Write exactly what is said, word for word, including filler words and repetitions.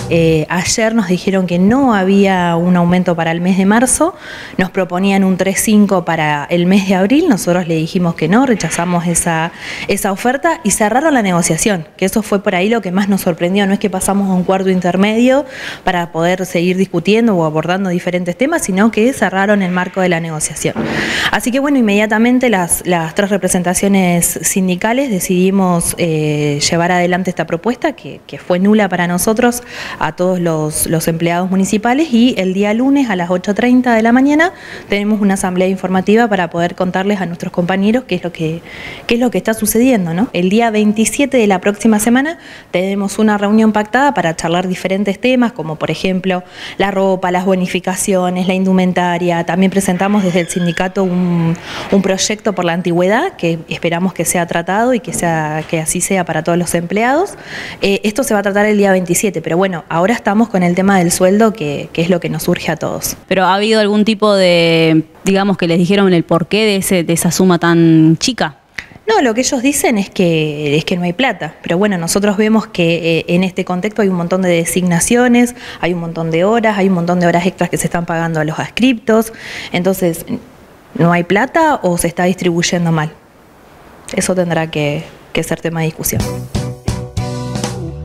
Eh, ayer nos dijeron que no había un aumento para el mes de marzo, nos proponían un tres punto cinco para el mes de abril, nosotros le dijimos que no, rechazamos esa, esa oferta y cerraron la negociación, que eso fue por ahí lo que más nos sorprendió, no es que pasamos a un cuarto intermedio para poder seguir discutiendo o abordando diferentes temas, sino que cerraron el marco de la negociación. Así que bueno, inmediatamente las, las tres representaciones sindicales decidimos eh, llevar adelante esta propuesta que, que fue nula para nosotros, a todos los, los empleados municipales, y el día lunes a las ocho treinta de la mañana tenemos una asamblea informativa para poder contarles a nuestros compañeros qué es lo que, qué es lo que está sucediendo, ¿no? El día veintisiete de la próxima semana tenemos una reunión pactada para charlar diferentes temas, como por ejemplo la ropa, las bonificaciones, la indumentaria. También presentamos desde el sindicato un, un proyecto por la antigüedad que esperamos que sea tratado y que, sea, que así sea para todos los empleados. Eh, esto se va a tratar el día veintisiete, pero bueno, ahora estamos con el tema del sueldo, que, que es lo que nos surge a todos. ¿Pero ha habido algún tipo de, digamos, que les dijeron el porqué de, ese, de esa suma tan chica? No, lo que ellos dicen es que, es que no hay plata, pero bueno, nosotros vemos que eh, en este contexto hay un montón de designaciones, hay un montón de horas, hay un montón de horas extras que se están pagando a los adscriptos, entonces, ¿no hay plata o se está distribuyendo mal? Eso tendrá que, que ser tema de discusión.